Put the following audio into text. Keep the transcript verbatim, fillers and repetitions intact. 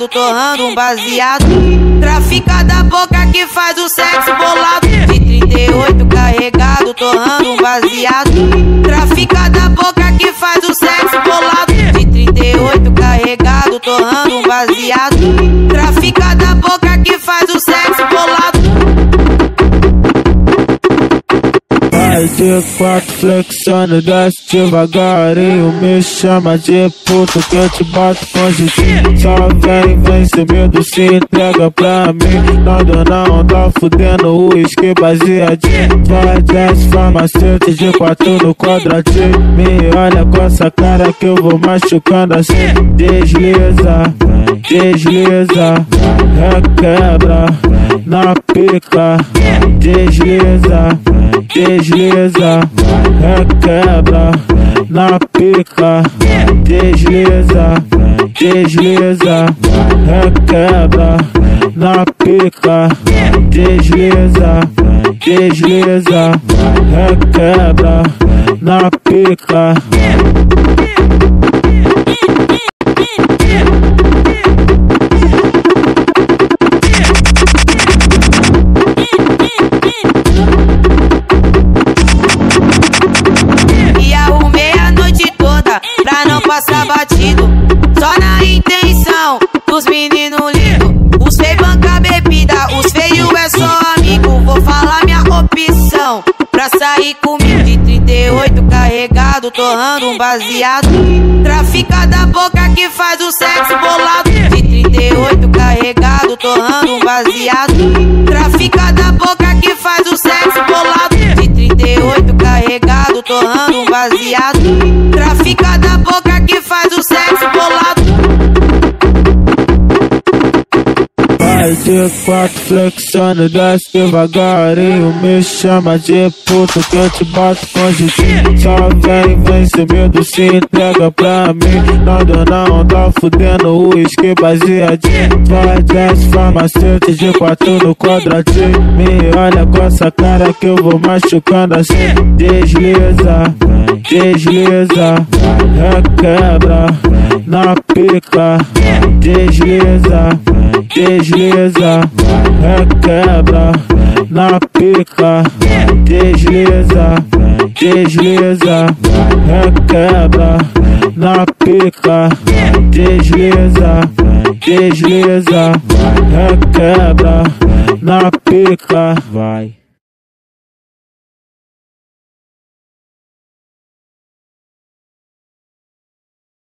carregado, torrando um baseado. Trafica da boca que faz o sexo bolado. De trinta e oito carregado, torrando um baseado. Trafica da boca que faz o sexo bolado. De trinta e oito carregado, torrando um baseado. Trafica da boca que faz o sexo bolado. Vai de quatro flexando, desce devagarinho. Me chama de puto que eu te boto com jeitinho. Só vem, vem sem medo, se entrega pra mim. Nada não tá fudendo, o uísque baseadinho. Vai, desce, farmacêutico de quatro no quadradinho. Me olha com essa cara que eu vou machucando assim. Desliza, desliza, requebra na pica. Desliza, desliza, requebra na pica. Desliza, desliza, requebra na pica. Desliza, desliza, requebra na pica. Passa batido, só na intenção dos meninos lindos. Os feios banca bebida, os feios é só amigo. Vou falar minha opção pra sair comigo. De trinta e oito carregado, torrando um baseado. Trafica da boca que faz o sexo bolado. De trinta e oito carregado, torrando um baseado. Trafica da boca que faz o sexo bolado. De trinta e oito carregado, torrando um baseado. Trafica da boca que faz o sexo bolado. Vai de quatro flexando, desce devagarinho. Me chama de puto que eu te boto com jeitinho. Só vem, vem sem medo, se entrega pra mim. Nada não tá fudendo, o uísque baseadinho. Vai, desce, farmacêutico de quatro no quadradinho. Me olha com essa cara que eu vou machucando assim. Desliza, desliza, requebra na pica. Desliza, desliza, requebra na pica. Desliza, desliza, requebra na pica. Desliza, desliza, requebra na pica. Vai.